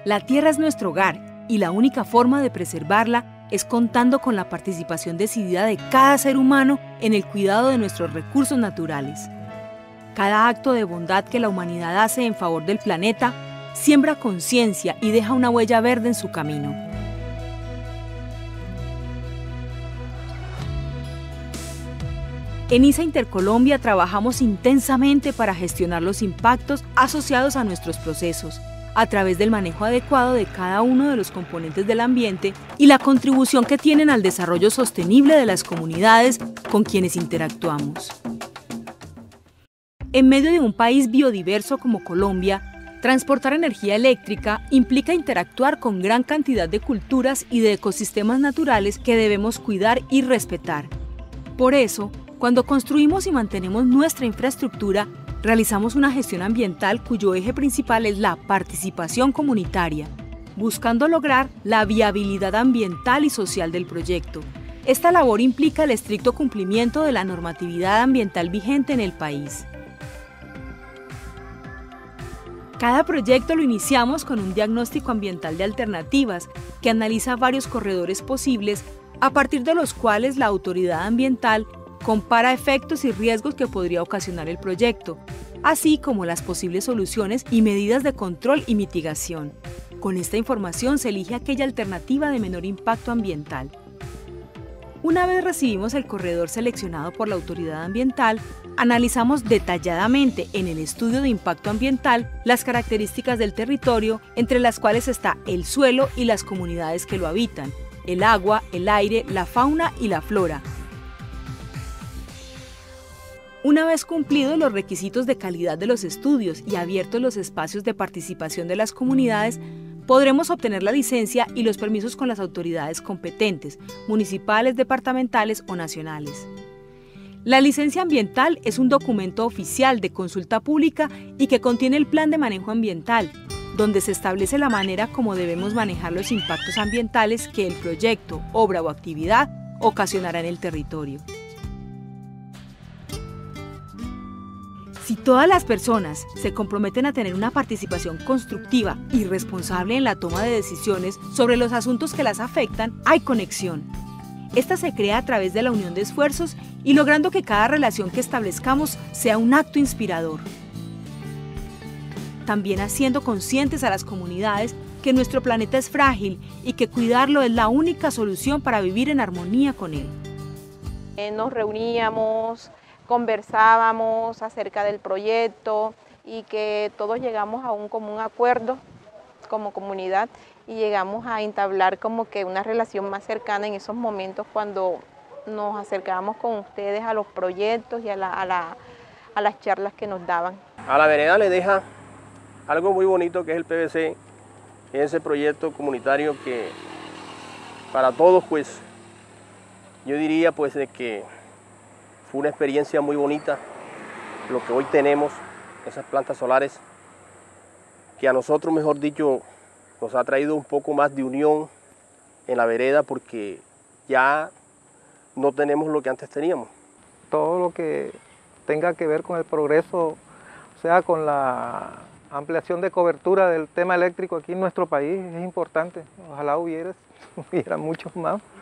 La tierra es nuestro hogar y la única forma de preservarla es contando con la participación decidida de cada ser humano en el cuidado de nuestros recursos naturales. Cada acto de bondad que la humanidad hace en favor del planeta siembra conciencia y deja una huella verde en su camino. En ISA Intercolombia trabajamos intensamente para gestionar los impactos asociados a nuestros procesos, a través del manejo adecuado de cada uno de los componentes del ambiente y la contribución que tienen al desarrollo sostenible de las comunidades con quienes interactuamos. En medio de un país biodiverso como Colombia, transportar energía eléctrica implica interactuar con gran cantidad de culturas y de ecosistemas naturales que debemos cuidar y respetar. Por eso, cuando construimos y mantenemos nuestra infraestructura, realizamos una gestión ambiental cuyo eje principal es la participación comunitaria, buscando lograr la viabilidad ambiental y social del proyecto. Esta labor implica el estricto cumplimiento de la normatividad ambiental vigente en el país. Cada proyecto lo iniciamos con un diagnóstico ambiental de alternativas que analiza varios corredores posibles, a partir de los cuales la autoridad ambiental compara efectos y riesgos que podría ocasionar el proyecto, así como las posibles soluciones y medidas de control y mitigación. Con esta información se elige aquella alternativa de menor impacto ambiental. Una vez recibimos el corredor seleccionado por la autoridad ambiental, analizamos detalladamente en el estudio de impacto ambiental las características del territorio, entre las cuales está el suelo y las comunidades que lo habitan, el agua, el aire, la fauna y la flora. Una vez cumplidos los requisitos de calidad de los estudios y abiertos los espacios de participación de las comunidades, podremos obtener la licencia y los permisos con las autoridades competentes, municipales, departamentales o nacionales. La licencia ambiental es un documento oficial de consulta pública y que contiene el plan de manejo ambiental, donde se establece la manera como debemos manejar los impactos ambientales que el proyecto, obra o actividad ocasionará en el territorio. Si todas las personas se comprometen a tener una participación constructiva y responsable en la toma de decisiones sobre los asuntos que las afectan, hay conexión. Esta se crea a través de la unión de esfuerzos y logrando que cada relación que establezcamos sea un acto inspirador. También haciendo conscientes a las comunidades que nuestro planeta es frágil y que cuidarlo es la única solución para vivir en armonía con él. Nos reuníamos, conversábamos acerca del proyecto y que todos llegamos a un común acuerdo como comunidad y llegamos a entablar como que una relación más cercana en esos momentos cuando nos acercábamos con ustedes a los proyectos y a las charlas que nos daban. A la vereda le deja algo muy bonito que es el PVC, ese proyecto comunitario que para todos pues yo diría pues de que fue una experiencia muy bonita lo que hoy tenemos, esas plantas solares, que a nosotros, mejor dicho, nos ha traído un poco más de unión en la vereda porque ya no tenemos lo que antes teníamos. Todo lo que tenga que ver con el progreso, o sea, con la ampliación de cobertura del tema eléctrico aquí en nuestro país es importante. Ojalá hubiera muchos más.